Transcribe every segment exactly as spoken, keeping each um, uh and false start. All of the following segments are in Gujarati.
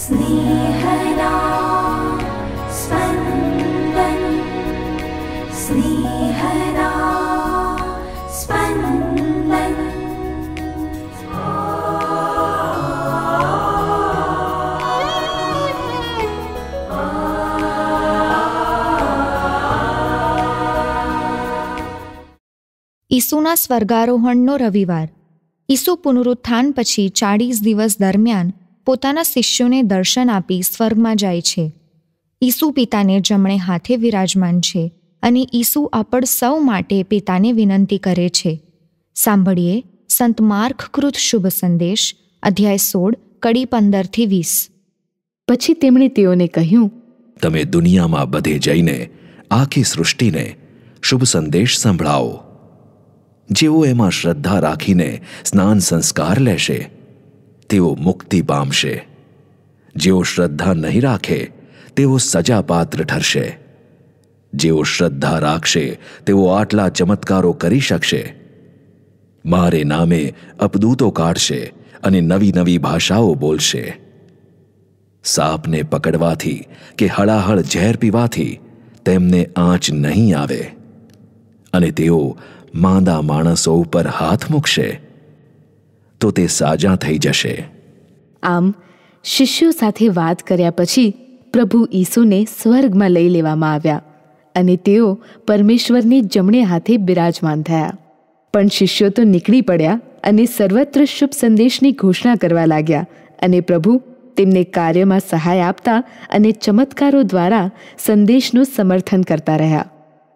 સ્નેહના સ્પંદન, સ્નેહના સ્પંદન. ઈસુના સ્વર્ગારોહણનો રવિવાર. ઈસુ પુનરુત્થાન પછી ચાળીસ દિવસ દરમિયાન પોતાના શિષ્યોને દર્શન આપી સ્વર્ગમાં જાય છે. ઈસુ પિતાને જમણે હાથે વિરાજમાન છે અને ઈસુ આપણ સૌ માટે પિતાને વિનંતી કરે છે. સાંભળીએ સંત માર્કકૃત શુભ સંદેશ, અધ્યાય સોળ, કડી પંદરથી વીસ. પછી તેમણે તેઓને કહ્યું, તમે દુનિયામાં બધે જઈને આખી સૃષ્ટિને શુભ સંદેશ સંભળાવો. જેઓ એમાં શ્રદ્ધા રાખીને સ્નાન સંસ્કાર લેશે તેઓ મુક્તિ પામશે. જેઓ શ્રદ્ધા નહીં રાખે તેઓ સજાપાત્ર ઠરશે. જેઓ શ્રદ્ધા રાખશે તેઓ આટલા ચમત્કારો કરી શકશે. મારે નામે અપદૂતો કાઢશે અને નવી નવી ભાષાઓ બોલશે. સાપને પકડવાથી કે હળાહળ ઝેર પીવાથી તેમને આંચ નહીં આવે અને તેઓ માંદા માણસો ઉપર હાથ મૂકશે તો તે સાજા થઈ જશે. આમ શિષ્યો સાથે વાત કર્યા પછી પ્રભુ ઈસુને સ્વર્ગમાં લઈ લેવામાં આવ્યા અને તેઓ પરમેશ્વરની જમણે હાથે બિરાજમાન થયા. પણ શિષ્યો તો નીકળી પડ્યા અને સર્વત્ર શુભ સંદેશની ઘોષણા કરવા લાગ્યા અને પ્રભુ તેમને કાર્યમાં સહાય આપતા અને ચમત્કારો દ્વારા સંદેશનું સમર્થન કરતા રહ્યા.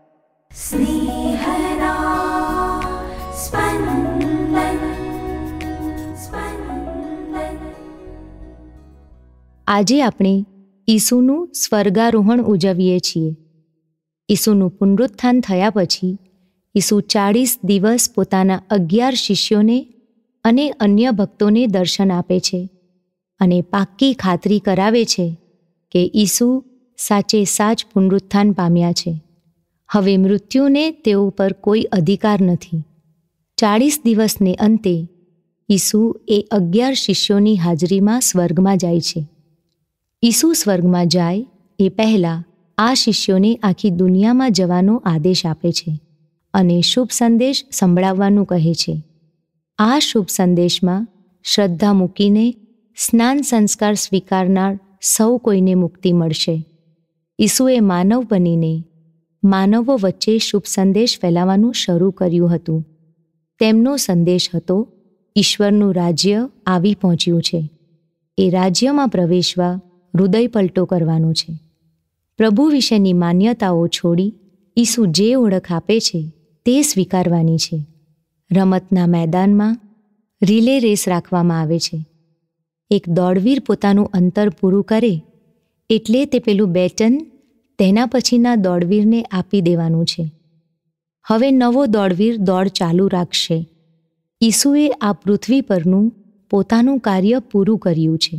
આજે આપણે ઈસુનું સ્વર્ગારોહણ ઉજવીએ છીએ. ઈસુનું પુનરુત્થાન થયા પછી ઈસુ ચાળીસ દિવસ પોતાના અગિયાર શિષ્યોને અને અન્ય ભક્તોને દર્શન આપે છે અને પાક્કી ખાતરી કરાવે છે કે ઈસુ સાચે સાચ પુનરુત્થાન પામ્યા છે. હવે મૃત્યુને તેઓ પર કોઈ અધિકાર નથી. ચાળીસ દિવસને અંતે ઈસુ એ અગિયાર શિષ્યોની હાજરીમાં સ્વર્ગમાં જાય છે. ઈસુ સ્વર્ગમાં જાય એ પહેલાં આ શિષ્યોને આખી દુનિયામાં જવાનો આદેશ આપે છે અને શુભ સંદેશ સંભળાવવાનું કહે છે. આ શુભ સંદેશમાં શ્રદ્ધા મૂકીને સ્નાન સંસ્કાર સ્વીકારનાર સૌ કોઈને મુક્તિ મળશે. ઈસુએ માનવ બનીને માનવો વચ્ચે શુભ સંદેશ ફેલાવવાનું શરૂ કર્યું હતું. તેમનો સંદેશ હતો, ઈશ્વરનું રાજ્ય આવી પહોંચ્યું છે. એ રાજ્યમાં પ્રવેશવા હૃદય પલટો કરવાનો છે. પ્રભુ વિશેની માન્યતાઓ છોડી ઈસુ જે ઓળખ આપે છે તે સ્વીકારવાની છે. રમતના મેદાનમાં રિલે રેસ રાખવામાં આવે છે. એક દોડવીર પોતાનું અંતર પૂરું કરે એટલે તે પેલું બેટન તેના પછીના દોડવીરને આપી દેવાનું છે. હવે નવો દોડવીર દોડ ચાલુ રાખશે. ઈસુએ આ પૃથ્વી પરનું પોતાનું કાર્ય પૂરું કર્યું છે.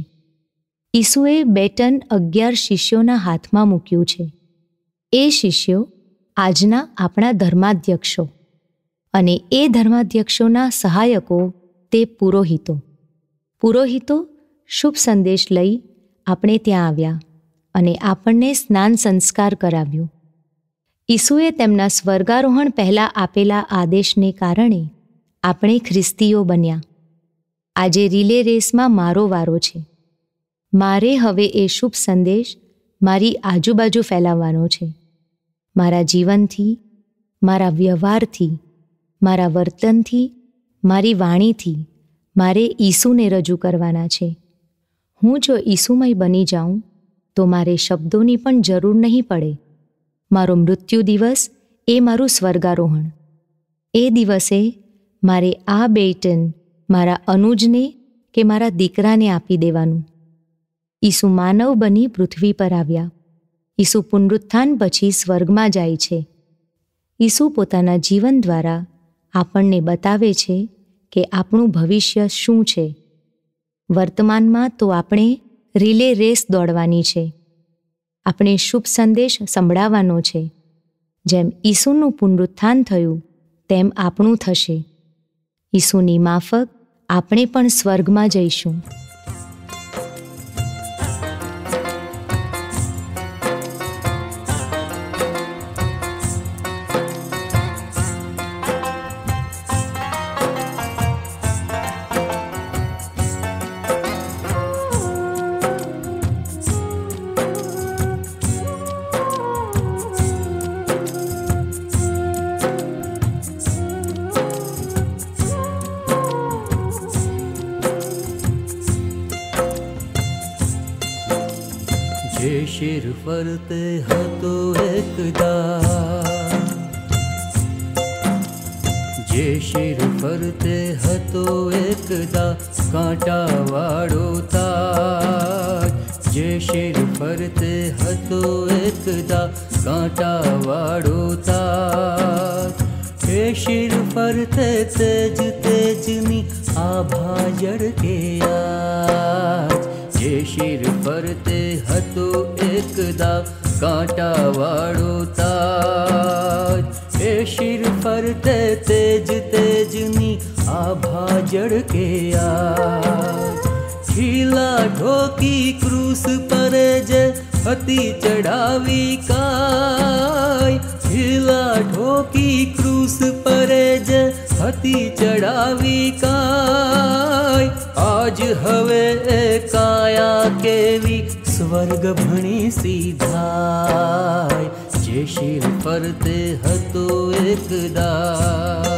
ઈસુએ બેટન અગિયાર શિષ્યોના હાથમાં મૂક્યું છે. એ શિષ્યો આજના આપણા ધર્માધ્યક્ષો અને એ ધર્માધ્યક્ષોના સહાયકો તે પુરોહિતો. પુરોહિતો શુભ સંદેશ લઈ આપણે ત્યાં આવ્યા અને આપણને સ્નાન સંસ્કાર કરાવ્યો. ઈસુએ તેમના સ્વર્ગારોહણ પહેલાં આપેલા આદેશને કારણે આપણે ખ્રિસ્તીઓ બન્યા. આજે રિલે રેસમાં મારો વારો છે. મારે હવે એ શુભ સંદેશ મારી આજુબાજુ ફેલાવવાનો છે. મારા જીવનથી, મારા વ્યવહારથી, મારા વર્તનથી, મારી વાણીથી મારે ઈસુને રજૂ કરવાના છે. હું જો ઈસુમય બની જાઉં તો મારે શબ્દોની પણ જરૂર નહીં પડે. મારો મૃત્યુ દિવસ એ મારું સ્વર્ગારોહણ. એ દિવસે મારે આ બેટન મારા અનુજને કે મારા દીકરાને આપી દેવાનું. ઈસુ માનવ બની પૃથ્વી પર આવ્યા. ઈસુ પુનરુત્થાન પછી સ્વર્ગમાં જાય છે. ઈસુ પોતાના જીવન દ્વારા આપણને બતાવે છે કે આપણું ભવિષ્ય શું છે. વર્તમાનમાં તો આપણે રિલે રેસ દોડવાની છે. આપણે શુભ સંદેશ સંભળાવવાનો છે. જેમ ઈસુનું પુનરુત્થાન થયું તેમ આપણું થશે. ઈસુની માફક આપણે પણ સ્વર્ગમાં જઈશું. જે શિર ફરતે હતો એકદા, જે શિર ફરતે હતો એકદા કાંટાવાળો તાજ, જે શિર ફરતે હતો એકદા કાંટાવાળો તાજ, એ શિર ફરતે તેજ તેજની આભા જળકે આજ, જે શિર ફરતે હતો એકદા કાંટાવાળો તાજ, એ શિર ફરતે તેજ તેજની આભા જળકે આજ, ખીલા ઢોકી ક્રૂસ પર જે હતી ચડાવી કાય, ખીલા ઢોકી ક્રૂસ પર જે હતી ચડાવી કાય, આજ હવે એ કાયા કેવી સ્વર્ગ ભણી સીધાય, જે શિર ફરતે હતો એકદા.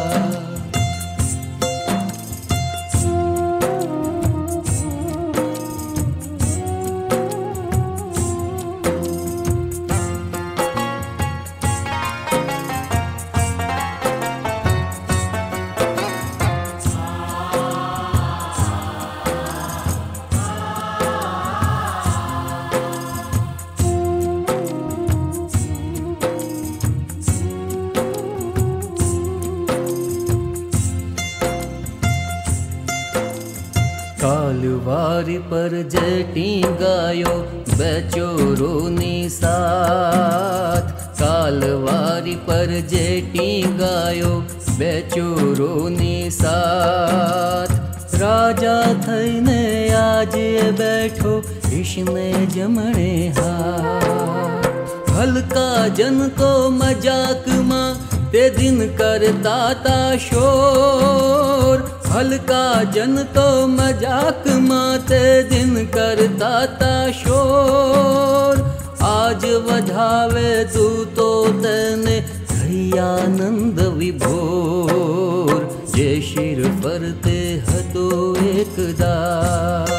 કાલવારી પર જે ટીંગાયો બે ચોરોની સાથ, કાલવારી પર જે ટીંગાયો બે ચોરોની સાથ, રાજા થઈને આજે બેઠો ઈશને જમણે હાથ, હલકા જન તો મજાકમાં તે દિન કરતા તા શોર, હલકા જન તો મજાકમાં તે દિન કરતા તા શોર, આજ વધાવે તું તો તેને થઈ આનંદ વિભોર, જે શિર ફરતે હતો એકદા.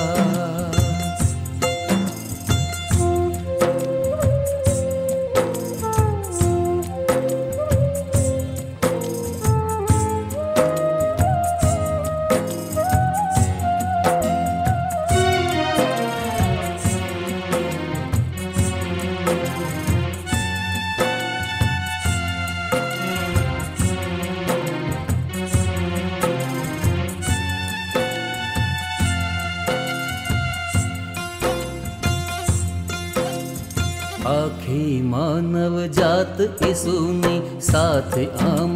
આખી માનવ જાત ઈસુની સાથે આમ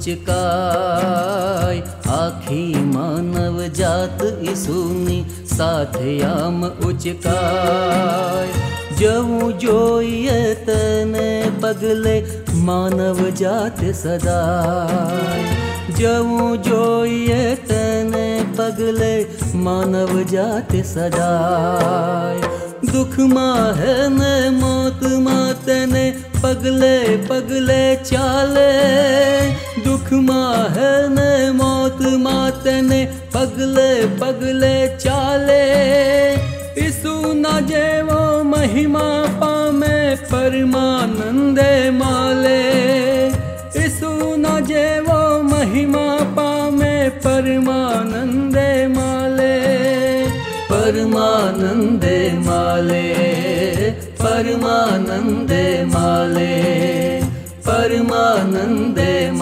ઉચકાય, આખી માનવ જાત ઈસુની સાથે આમ ઉચકાય, જવું જોઈએ તેને પગલે માનવ જાત સદાય, જવું જોઈએ તેને પગલે માનવ જાત સદાય, દુઃખમાં હે ને મોતમાં તેને પગલે પગલે ચાલે, દુઃખમાં હે ને મોતમાં તેને પગલે પગલે ચાલે, ઈસુના જેવો મહિમા પામે પરમાનંદે માલે, ઈસુના જેવો મહિમા પામે પરમાનંદે માલે, પરમાનંદે માલે, પરમાનંદે માલે, પરમાનંદે